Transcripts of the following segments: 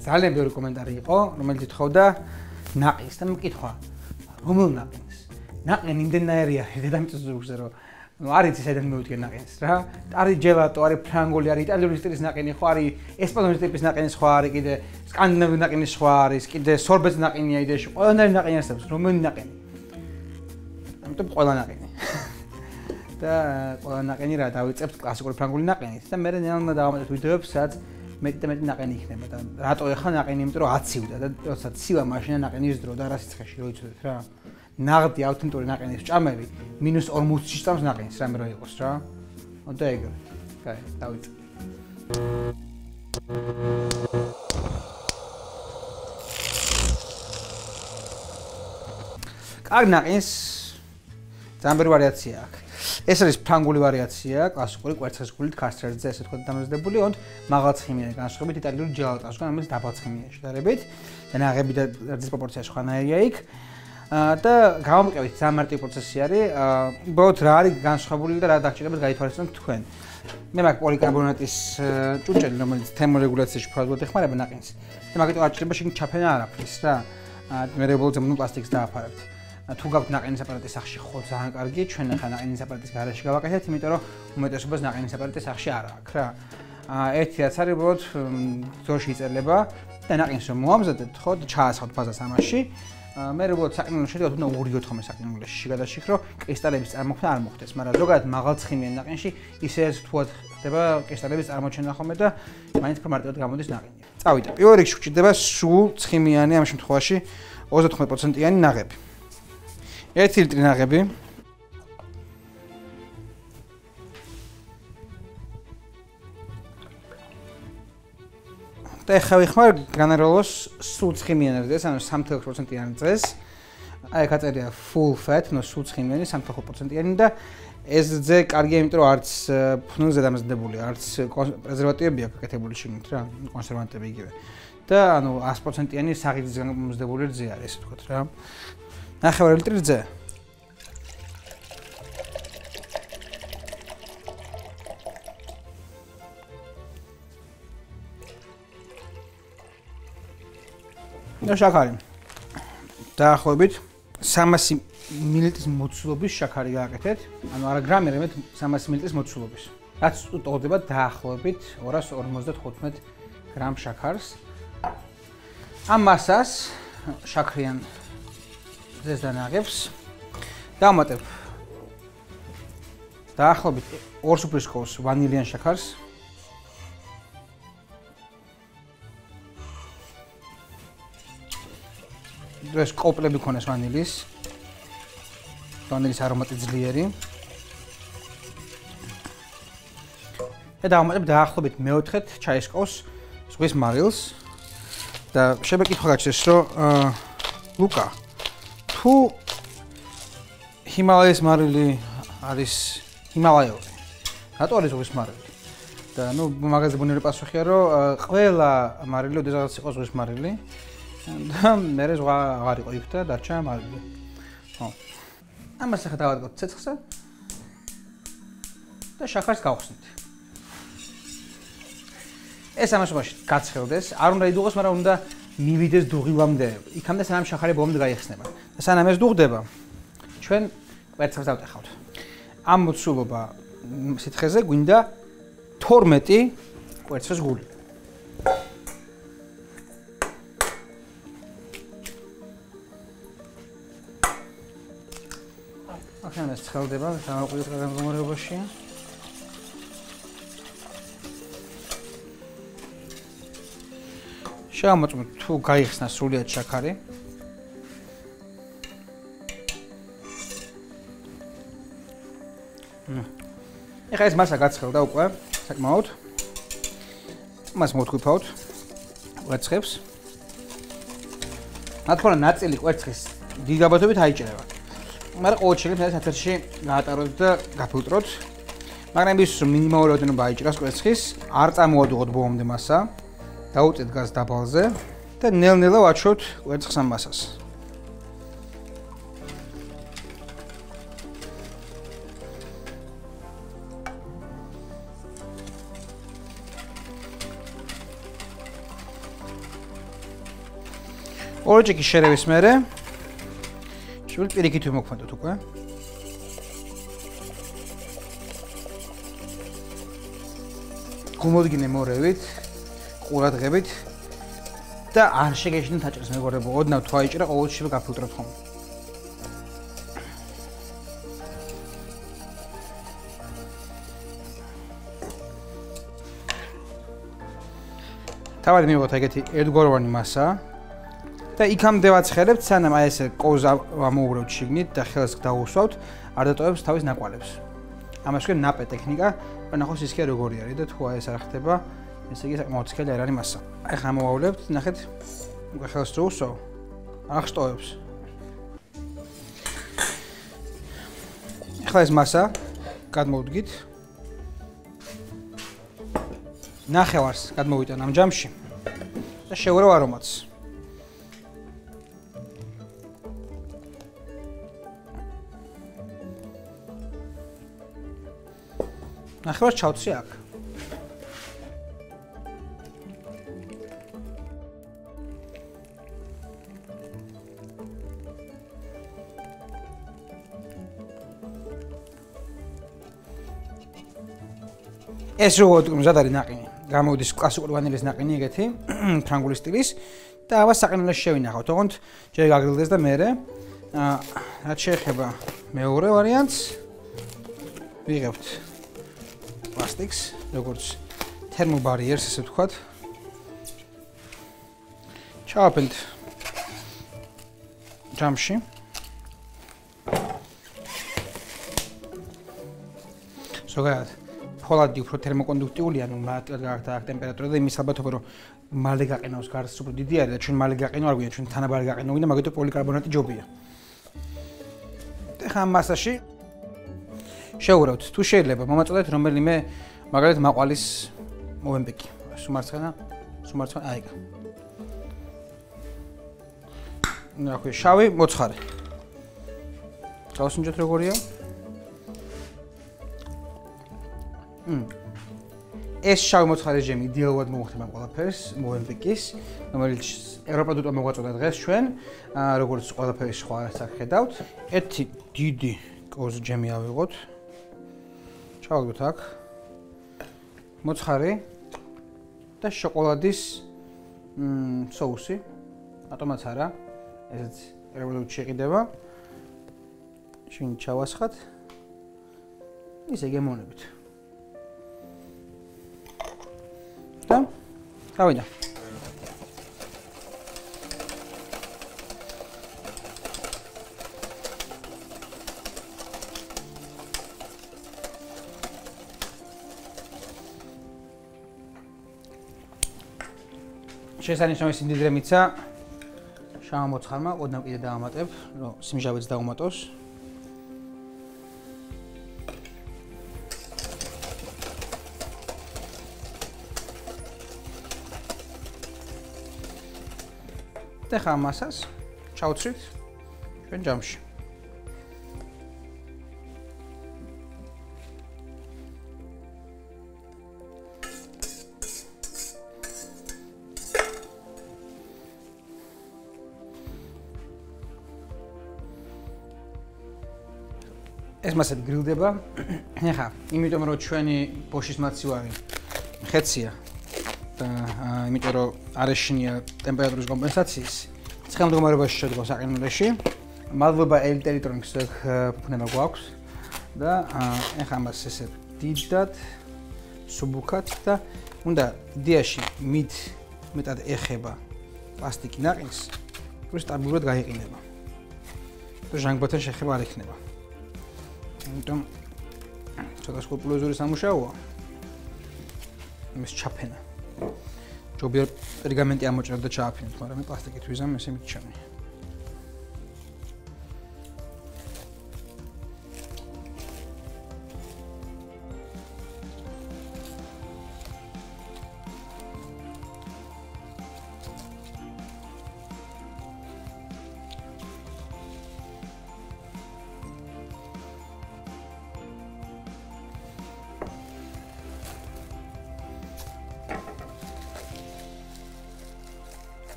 ძალიან ბევრი კომენტარი იყო, რომელიც ითხოვდა ნაყინს და მეკითხვა, რომელ ნაყინს? ნაყინი იმდენაერია დედამიწის ზურგზე, რომ არის ისედან მოვიდგენ ნაყინს რა. არის ჯელატო, არის ფრანგული, არის იტალიური სტილის ნაყინი, ხო არის ესპანური ტიპის ნაყინი სხვა არის, კიდე სკანდინავიური ნაყინი სხვა არის, კიდე სორბეთის ნაყინია იდეაში, ყველანაირი ნაყინი არსებობს, რომელი ნაყინი? ამიტომ ყველა ნაყინი. და ყველა ნაყინი რა დავიწყებთ კლასიკური ფრანგული ნაყინით და მე ნელ-ნელა დავამატებთ ვიდეოებს, სადაც მეტი და მეტი ნაყინი იქნება და რატო ეხლა ნაყინი, იმიტომ რომ აცივდა და როდესაც ცივა მაშინა ნაყინის დრო და რა სიცხეში რო იცოდეთ რა. ნაღდი ავთენტური ნაყინის ჭამები -40-ში წამს ნაყინს რამე რო იყოს რა. და ეგრე. კაი, დავიწყე. კარგ ნაყინს ძალიან ბევრი ვარიაცია აქვს. ეს არის ფრანგული ვარიაცია, კლასიკური კვერცხისგულით ქართლზე, ესე თქვა დამზადებული, ონთ მაღალცხიმიანი განსხვავებით იტალიური ჯელატოსგან, რომელიც დაბალცხიმიანი შედარებით და ნაღები და დისპროპორცია სხვანაირია იქ. და გამომყევით ძალიან მარტივი პროცესი არის, უბრალოდ რა არის განსხვავებული და რა დაგჭირებათ გაითვალისწინოთ თქვენ. მე მაქვს პოლიკარბონატის ჭურჭელი, რომელიც თერმორეგულაციაში ფრანგულად ეხმარება ნაყინს. და მაგიტომ არ ჭირდება შიგნით ჩაფენა არაფრის რა. მე რეგულარულად ზემოდან პლასტიკს დააფარებთ. თუ გაქვთ ნაყინის აპარატის სახში ხო ძალიან კარგი, ჩვენ ახლა ნაყინის აპარატის გარეშე გავაკეთეთ, იმიტომ რომ უმეტესობას ნაყინის აპარატის სახში არ აქვს რა. ერთი რაც არის უბრალოდ გზოში იწელება და ნაყინს რომ მოამზადებთ ხო და ჩაასხავთ ბაზას ამაში. მე უბრალოდ საყინულში შედიოთ უნდა 2-4 საყინულში გადაშიქ რომ კრისტალების წარმოქმნა არ მოხდეს, მაგრამ ზოგადად მაღალცხიმიან ნაყინში ისე თუად ხდება კრისტალების წარმოჩენა ხოლმე და მაინც უფრო მარტივად გამოდის ნაყინი. წავიდა. პირველ რიგში გვჭირდება სულ ცხიმიანი ამ შემთხვევაში 35%-იანი ნაღები. 1 ლიტრი ნაღები. და ეხლა ვიხმარ განაროლოს სულ ცხიმიანად ეს, ანუ 3%-იანი წეს. აი აქ აწერია full fat, ნუ სულ ცხიმიანი 3%-იანი და ეს ძე კარგია, იმიტომ რომ არც ფხვნილზე დამზადებული, არც პრეზერვატივები აქვს გაკეთებული შიგნით რა, კონსერვანტები იგივე. და ანუ 100%-იანი საღიზისგან მომზადებული რძე არის, ესე ვთქვათ რა. 9 ლიტრი რძე. და შაქარი. დაახლოებით 300 მილილიტრის მოცულობის შაქარი გააკეთეთ. ანუ არა გრამი, არამედ 300 მილილიტრის მოცულობის. რაც უწოდება დაახლოებით 255 გრამ შაქარს. ამ მასას შაქრიან ძეს და ნაღებს დავამატებ დაახლოებით 2 სუფრისკოვს ვანილიან შაქარს. ეს კოპლები ქონეს ვანილის არომატი ძლიერი. და დავამატებ დაახლოებით მეოთხედ ჩაისკოვს ზღვის მარილს და შემეკითხვა გაჩნდეს, რომ ლუკა, თუ ჰიმალაის მარილი არის ჰიმალაიური, რატო არის ზღვის მარილი? და ნუ მაგაზე ბუნებრივი პასუხია, რომ ყველა მარილი ოდესღაც იყო ზღვის მარილი. და მე ზღვა აღარ იყო იქ და დარჩა მარილი. ხო. ამას ახლა დავადგოთ ცეცხლზე და შაქარს გავხსნით. ეს ამასობაში გაცხელდეს, არ უნდა იდუღოს, მაგრამ უნდა მივიდეს დუღილამდე. იქამდე სანამ შაქარი ბოლომდე გაიხსნება. და სანამ ეს დუღდება, ჩვენ კვერცხებს დავტეხავთ. ამ მოცულობა სითხეზე გვინდა 12 კვერცხის გული. ახლა ეს ცხელდება დამოუკიდებლად განმგომარეობაში. შევამოწმოთ თუ გაიხსნა სრულად შაქარი. ეხლა ეს მასა გაცხელდა უკვე საკმაოდ. მას მოვთქვიფავთ კვერცხებს. რა თქმა უნდა, ნაწილი კვერცხის დიდი გაბატონებით აიჭირება. მაგრამ ყოველ შემთხვევაში ეს ათერში გაატაროთ და გაფილტროთ. მაგრამ ის მინიმალური რაოდენობა აიჭირავს კვერცხის, არ წამოადუღოთ ბოლომდე მასა. დაუწეთ გაზ დაბალზე და ნელ-ნელა ვაჩვევთ კვერცხს ამ მასას. ორი ჭიქი შერევის მერე შევით პირიქით ვიმოქმედოთ უკვე. გუმოდგინე მორევით, ყურადღებით და არ შეგეშინდეთ აჭრას მეგობრებო, ოდნავ თუ აიჭრა ყოველთვის გაფილტრებთ ხოლმე. თავად მივიღოთ ეგეთი ერთგვაროვანი მასა და იქამდე ვაცხერებთ, სანამ აი ესე კოვს ამოუბრევთ შიგნით და ხელს დაუსვავთ, არ დატოვებს თავის ნაკვალებს. ამას ვქენ ნაპე ტექნიკა, ნახოს ის კი როგორი არის და თუ აი ეს არ ხდება, ესე იგი საკმაოდ სქელი არ არის მასა. აი ხა ამოვავლებთ, ნახეთ, უკვე ხელს რო უსვავ, არ ხტოვებს. ახლა ეს მასა გადმოვდგით. ნახევარს გადმოვიტან ამ ჯამში და შევერავ არომატს. ნახევარს ჩავცი აქ. ეს როგორ მზად არის ნაყინი. გამოვიდეს კლასიკური ვანილის ნაყინი ეგეთი, ფრანგული სტილის და ამას საყინელში შევინახავთ. ოღონდ ჯერ გაგრილდეს და მერე რაც შეეხება მეორე ვარიანტს ვიღებთ პლასტიკს, როგორც თერმობარიერს, ესე ვთქვათ. ჩავაფენთ ჯამში. ზოგადად ფოლადი უფრო თერმოკონდუქტიულია, ანუ მარტივად გაარკვევა აქ ტემპერატურა და იმის ალბათობა, რომ მალე გაყინავს გარს უფრო დიდი არის და ჩვენ მალე გაყინო არ გვინდა, ჩვენ თანაბარი გაყინო გვინდა, მაგიტომ პოლიკარბონატი ჯობია. და ხა მასაში შევურავთ. თუ შეიძლება მომაწოდეთ რომელიმე მაგალითად მაყვალის მოვემპიკი. სუმარცხენა, აიგა. ნახე, შავი მოცხარე. გავსინჯოთ როგორია? ეს შავი მოცხარი ჯემი იდეალურად მოუხდება ყველაფერს, მოვემპიკის, რომელიც ევროპადუტო მოგვაწოდა დღეს ჩვენ, როგორც ყველაფერი სხვა არასაკ ხედავთ. ერთი დიდი კოზ ჯემი ავიღოთ. ჩავაგდოთ აქ. მოცხარი და შოკოლადის სოუსი. ატომაც არა, ესეც ევროპადუტო შეყიდება. შინ ჩავასხათ. ისე გემონებით. და გავიდა. შესანიშნავი სიმდიდრე მიცა შავ მოცხარმა, ოდნავ კიდე დავამატებ, რომ სიმჟავეც დაუმატოს. და ხა მასას ჩავცვით ჩვენ ჯამში. ეს მასები გრილდება. ეხა, იმიტომ რომ ჩვენი ბოშის მაცივარი ხეცია და იმიტომ რომ არ ეშინია ტემპერატურის კომპენსაციის, ცხელმდგომარეობაში შედგა საყინულში. მადლობა ელიტერიტრონიკს ფუფუნება გვაქვს და ეხა ამას ესე დიდად სუბუქად და უნდა იდეაში მეტად ეხება პლასტიკი ნაყინს, რომ სტაბილურად გაიყინება. და ჟანგბათან შეხება არ იქნება. იმიტომ ცოტა სკრუპულოზური სამუშაოა. იმის ჩაფენა. ჯობია პერგამენტი ამოჭრათ და ჩააფინოთ, მაგრამ მე პლასტიკით ვიზამ, ესე მიჩვენე.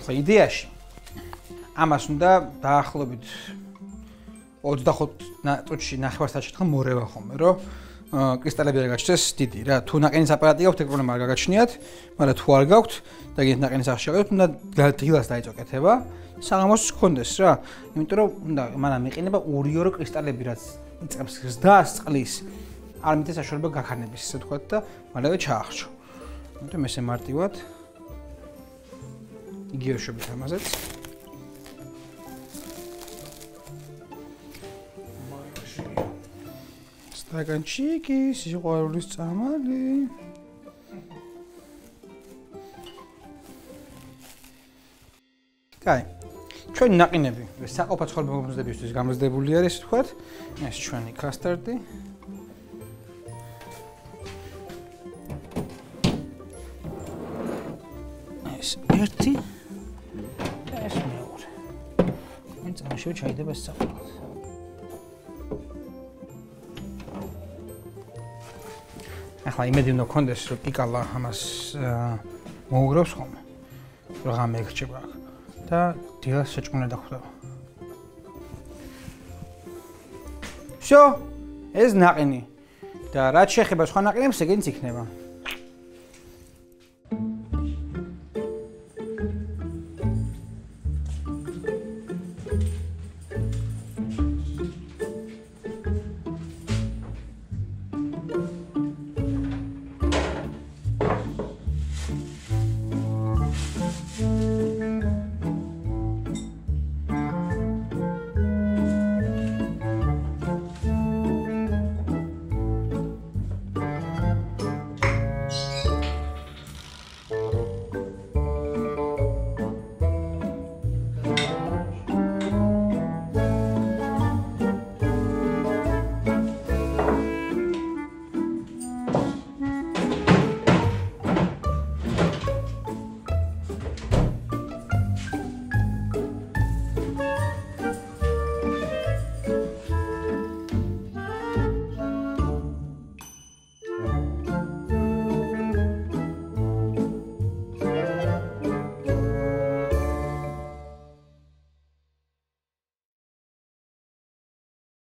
ხო, იდეაში ამას უნდა დაახლოებით 25 წუთში ნახევარსაათში მორევა ხოლმე, რომ კრისტალები არ გაჩნდეს დიდი რა. თუ ნაყინის აპარატი გაქვთ, ეგ პრობლემა არ გაგაჩნიათ, მაგრამ თუ არ გაქვთ და გინდ ნაყინის ახში შევიდეთ, უნდა დილას დაიწოკეთება, საღამოს გქონდეს რა. იმიტომ რომ უნდა მანამ მეყინება 2-2 კრისტალები, რაც იწყებს ზრდას წყლის. არ მითეს საშუალება გაქანების, ესე ვთქვათ და მალევე ჩაახშო. ამიტომ ესე მარტივად იგივე შევით ამაზეც. სტაკანჩიკი, სიყვარულის წამალი. კაი. ჩვენი ნაყინები, საყოფა ცხოვრებისათვის გამზადებული არის, ვთქვათ. ეს ჩვენი კასტარდი. ეს ერთი და ეს მეორე. მე წამში ჩაიდება ეს საყოველად. ახლა იმედი უნდა გქონდეს, რომ პიკალა ამას მოუგროვს ხოლმე. როღამე ეხჭება აქ. და დილას შეჭმული დახვდება. Всё, ეს ნაყინი. და რაც შეეხება სხვა ნაყინებს, ეგენიც იქნება.